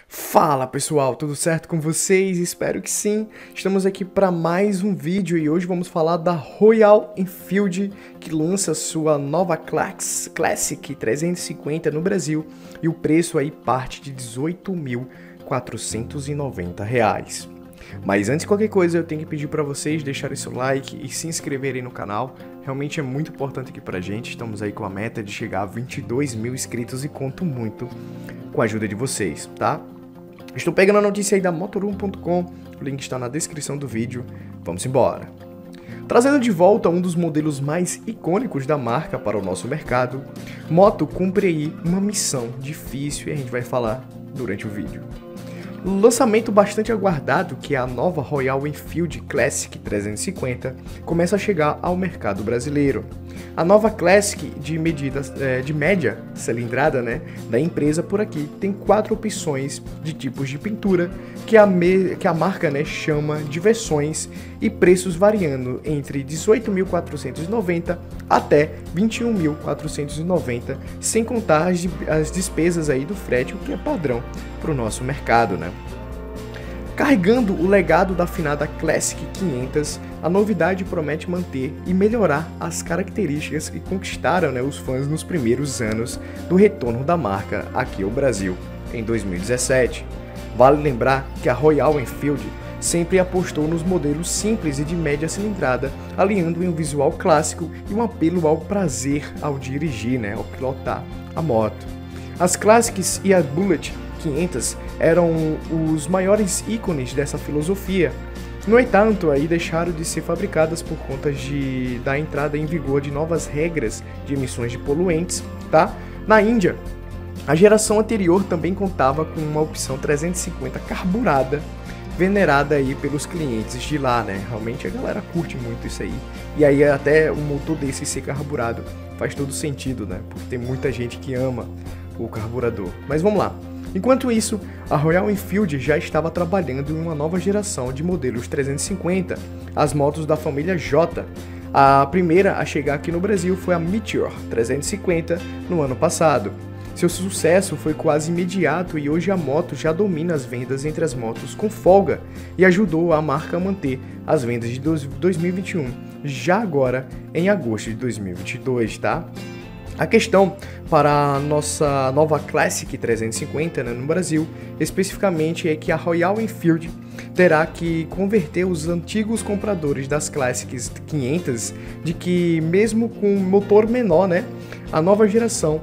Fala pessoal, tudo certo com vocês? Espero que sim. Estamos aqui para mais um vídeo e hoje vamos falar da Royal Enfield, que lança sua nova Classic 350 no Brasil e o preço aí parte de R$ 18.490. Mas antes de qualquer coisa, eu tenho que pedir para vocês deixarem seu like e se inscreverem no canal. Realmente é muito importante aqui pra gente. Estamos aí com a meta de chegar a 22 mil inscritos e conto muito com a ajuda de vocês, tá? Estou pegando a notícia aí da Motor1.com, o link está na descrição do vídeo. Vamos embora! Trazendo de volta um dos modelos mais icônicos da marca para o nosso mercado, Moto cumpre aí uma missão difícil e a gente vai falar durante o vídeo. O lançamento bastante aguardado, que é a nova Royal Enfield Classic 350, começa a chegar ao mercado brasileiro. A nova Classic de média cilindrada, da empresa por aqui tem 4 opções de tipos de pintura que a marca chama de versões e preços variando entre 18.490 até 21.490, sem contar as despesas aí do frete, o que é padrão para o nosso mercado, Carregando o legado da afinada Classic 500, a novidade promete manter e melhorar as características que conquistaram os fãs nos primeiros anos do retorno da marca aqui ao Brasil, em 2017. Vale lembrar que a Royal Enfield sempre apostou nos modelos simples e de média cilindrada, aliando em um visual clássico e um apelo ao prazer ao dirigir, ao pilotar a moto. As Classics e a Bullet 500 eram os maiores ícones dessa filosofia. No entanto, aí deixaram de ser fabricadas por conta da entrada em vigor de novas regras de emissões de poluentes, Na Índia, a geração anterior também contava com uma opção 350 carburada, venerada aí pelos clientes de lá, Realmente a galera curte muito isso aí. E aí até um motor desse ser carburado faz todo sentido, Porque tem muita gente que ama o carburador. Mas vamos lá. Enquanto isso, a Royal Enfield já estava trabalhando em uma nova geração de modelos 350, as motos da família J. A primeira a chegar aqui no Brasil foi a Meteor 350 no ano passado. Seu sucesso foi quase imediato e hoje a moto já domina as vendas entre as motos com folga e ajudou a marca a manter as vendas de 2021, já agora em agosto de 2022, A questão para a nossa nova Classic 350 no Brasil, especificamente, é que a Royal Enfield terá que converter os antigos compradores das Classics 500 de que, mesmo com motor menor, a nova geração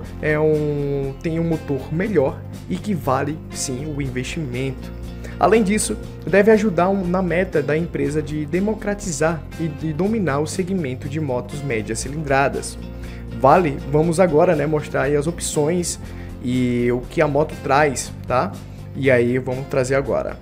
tem um motor melhor e que vale sim o investimento. Além disso, deve ajudar na meta da empresa de democratizar e de dominar o segmento de motos médias cilindradas. Vamos agora mostrar aí as opções e o que a moto traz, E aí vamos trazer agora.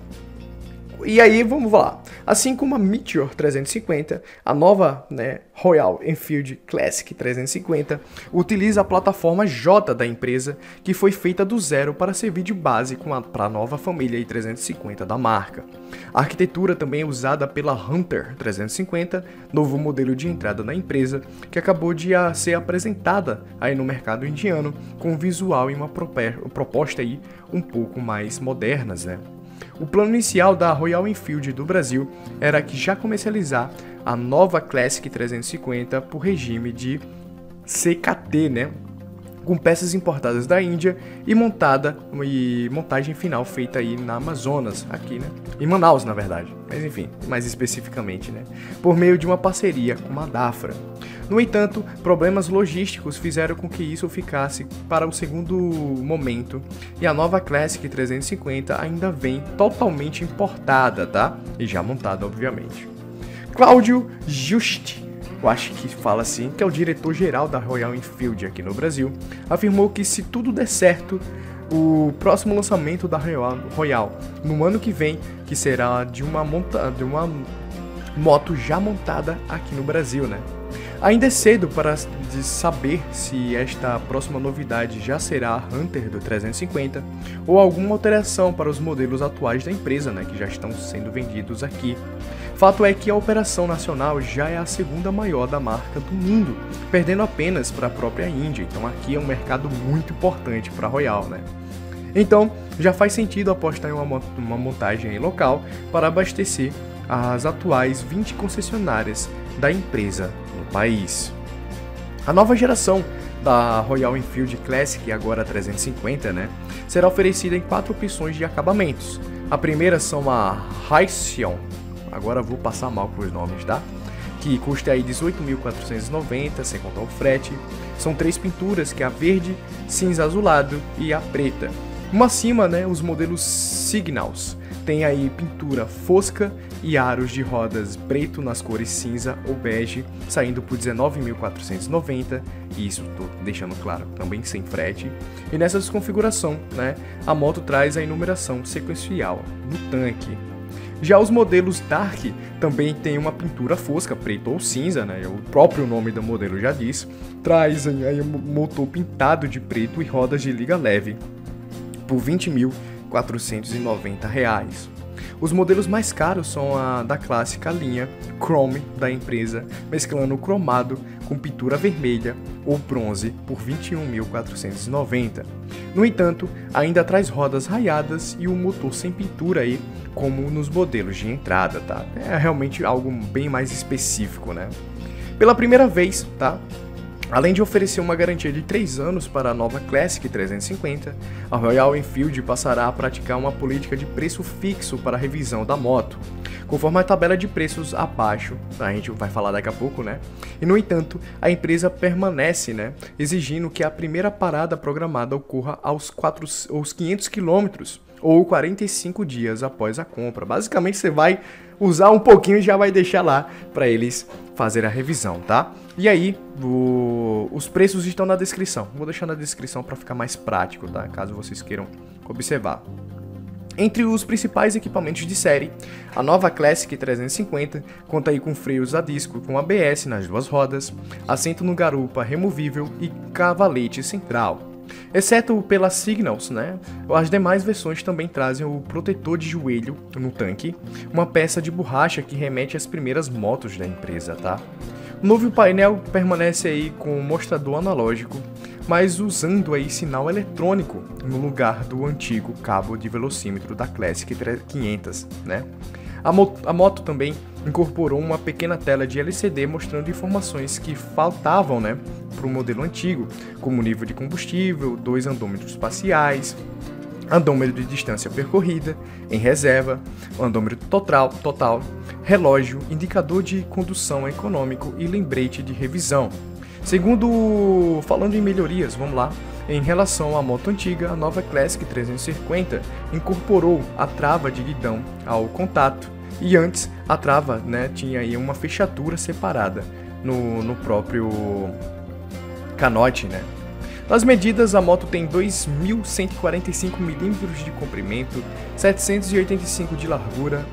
E aí vamos lá. Assim como a Meteor 350, a nova Royal Enfield Classic 350 utiliza a plataforma J da empresa, que foi feita do zero para servir de base para a nova família 350 da marca. A arquitetura também é usada pela Hunter 350, novo modelo de entrada na empresa, que acabou de ser apresentada aí no mercado indiano, com um visual e uma proposta aí um pouco mais modernas, O plano inicial da Royal Enfield do Brasil era que já comercializar a nova Classic 350 por regime de CKT, com peças importadas da Índia e montagem final feita aí na Amazonas, aqui, em Manaus, na verdade, mas enfim, mais especificamente, por meio de uma parceria com a Dafra. No entanto, problemas logísticos fizeram com que isso ficasse para o segundo momento, e a nova Classic 350 ainda vem totalmente importada, E já montada, obviamente. Cláudio Juste, eu acho que fala assim, que é o diretor-geral da Royal Enfield aqui no Brasil, afirmou que se tudo der certo, o próximo lançamento da Royal no ano que vem, que será de uma moto já montada aqui no Brasil, Ainda é cedo para saber se esta próxima novidade já será a Hunter do 350 ou alguma alteração para os modelos atuais da empresa, que já estão sendo vendidos aqui. Fato é que a operação nacional já é a segunda maior da marca do mundo, perdendo apenas para a própria Índia, então aqui é um mercado muito importante para a Royal, Então, já faz sentido apostar em uma montagem local para abastecer as atuais 20 concessionárias da empresa no país. A nova geração da Royal Enfield Classic, agora 350, né, será oferecida em 4 opções de acabamentos. A primeira são a Halcyon, agora vou passar mal com os nomes, tá? Que custa aí 18.490, sem contar o frete. São 3 pinturas, que é a verde, cinza azulado e a preta. Uma acima, né, os modelos Signals. Tem aí pintura fosca e aros de rodas preto nas cores cinza ou bege, saindo por 19.490, e isso tô deixando claro, também sem frete. E nessa configuração, né, a moto traz a enumeração sequencial no tanque. Já os modelos Dark também tem uma pintura fosca, preto ou cinza, né? O próprio nome do modelo já diz. Trazem aí um motor pintado de preto e rodas de liga leve por R$ 20.490. Os modelos mais caros são a da clássica linha Chrome da empresa, mesclando o cromado com pintura vermelha ou bronze por R$ 21.490. No entanto, ainda traz rodas raiadas e o motor sem pintura aí, como nos modelos de entrada, tá? É realmente algo bem mais específico, né? Pela primeira vez, tá? Além de oferecer uma garantia de 3 anos para a nova Classic 350, a Royal Enfield passará a praticar uma política de preço fixo para a revisão da moto, conforme a tabela de preços abaixo, a gente vai falar daqui a pouco, né? E no entanto, a empresa permanece, né, exigindo que a primeira parada programada ocorra aos 500 km ou 45 dias após a compra. Basicamente, você vai usar um pouquinho e já vai deixar lá para eles fazer a revisão, tá? E aí, os preços estão na descrição. Vou deixar na descrição para ficar mais prático, tá? Caso vocês queiram observar. Entre os principais equipamentos de série, a nova Classic 350 conta aí com freios a disco com ABS nas 2 rodas, assento no garupa removível e cavalete central. Exceto pela Signals, né, as demais versões também trazem o protetor de joelho no tanque, uma peça de borracha que remete às primeiras motos da empresa, tá? O novo painel permanece aí com o mostrador analógico, mas usando aí sinal eletrônico no lugar do antigo cabo de velocímetro da Classic 500, né? A moto também incorporou uma pequena tela de LCD mostrando informações que faltavam, né, para o modelo antigo, como o nível de combustível, 2 andômetros parciais, andômetro de distância percorrida, em reserva, andômetro total, relógio, indicador de condução econômico e lembrete de revisão. Falando em melhorias, vamos lá. Em relação à moto antiga, a nova Classic 350 incorporou a trava de guidão ao contato, e antes a trava, né, tinha aí uma fechadura separada no próprio canote, né? Nas medidas, a moto tem 2.145 mm de comprimento, 785 de largura,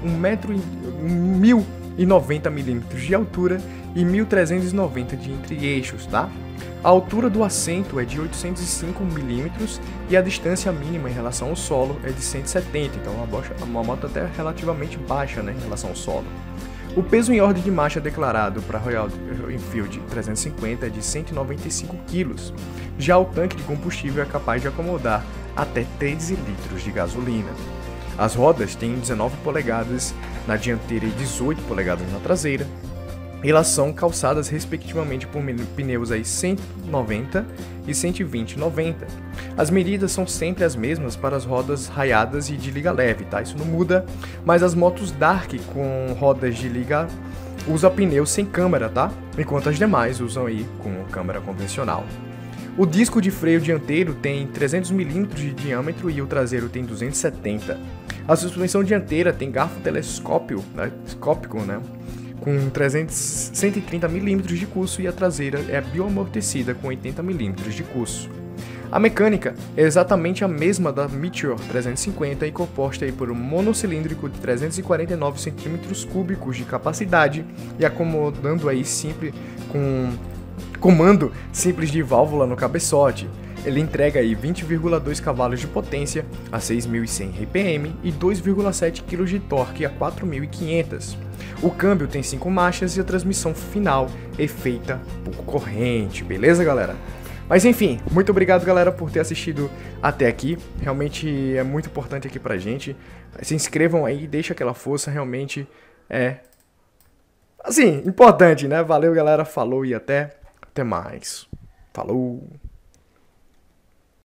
1.090 mm de altura e 1.390 de entre-eixos, tá? A altura do assento é de 805 mm e a distância mínima em relação ao solo é de 170, então uma moto até relativamente baixa, né, em relação ao solo. O peso em ordem de marcha declarado para a Royal Enfield 350 é de 195 kg. Já o tanque de combustível é capaz de acomodar até 13 litros de gasolina. As rodas têm 19 polegadas na dianteira e 18 polegadas na traseira. Elas são calçadas respectivamente por pneus aí 190 e 120/90. As medidas são sempre as mesmas para as rodas raiadas e de liga leve, tá? Isso não muda, mas as motos Dark com rodas de liga usam pneus sem câmara, tá? Enquanto as demais usam aí com câmara convencional. O disco de freio dianteiro tem 300 mm de diâmetro e o traseiro tem 270. A suspensão dianteira tem garfo telescópico, né? Com 130 mm de curso, e a traseira é bioamortecida com 80 mm de curso. A mecânica é exatamente a mesma da Meteor 350 e composta aí por um monocilíndrico de 349 cm3 de capacidade e acomodando aí com comando simples de válvula no cabeçote. Ele entrega aí 20,2 cavalos de potência a 6.100 RPM e 2,7 kg de torque a 4.500. O câmbio tem 5 marchas e a transmissão final é feita por corrente, beleza, galera? Mas enfim, muito obrigado, galera, por ter assistido até aqui. Realmente é muito importante aqui pra gente. Se inscrevam aí, deixa aquela força, realmente é... assim, importante, né? Valeu, galera, falou e até mais. Falou!